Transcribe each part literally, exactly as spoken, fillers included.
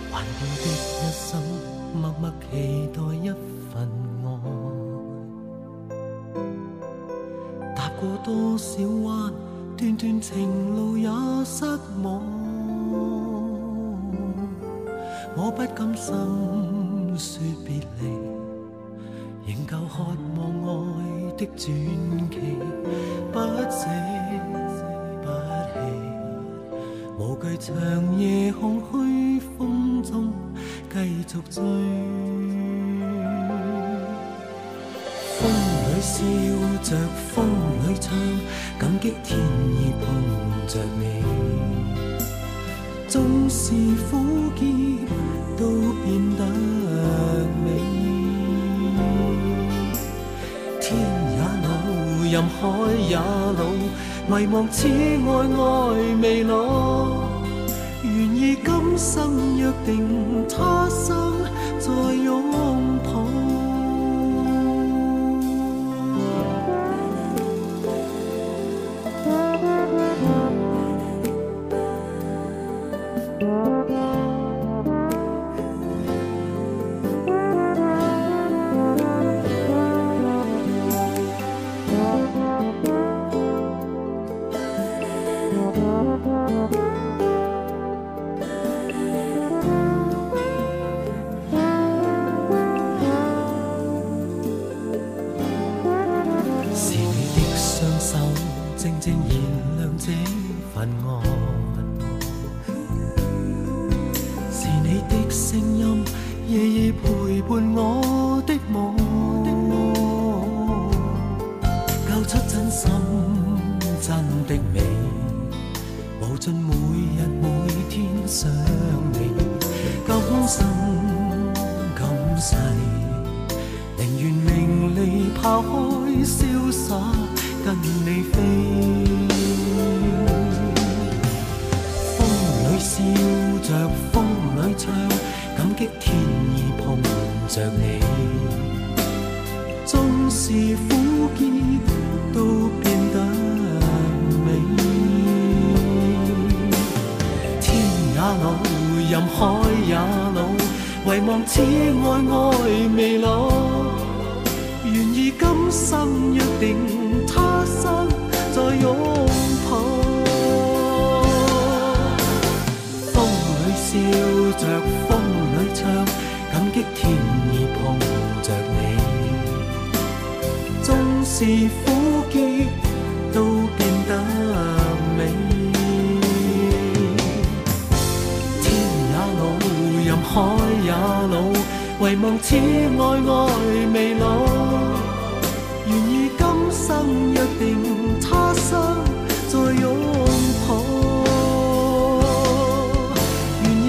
還要的一生，默默期待一份愛。踏過多少彎，段段情路也失望。我不甘心說別離，仍舊渴望愛的傳奇，不捨不棄，無懼長夜空虛風中繼續追。風裏笑着，風裏唱，感激天意碰着你。縱是苦澀都變得美。天也老，任海也老，迷惘此愛愛未老。願意今生約定，他生再擁抱。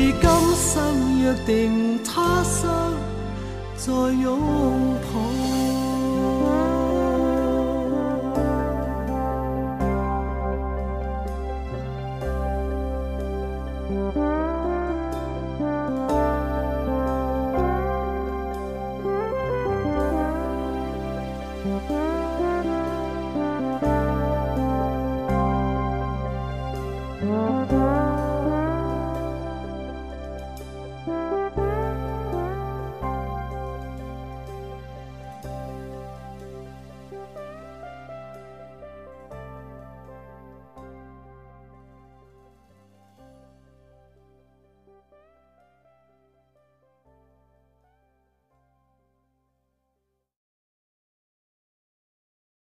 定他生再擁抱。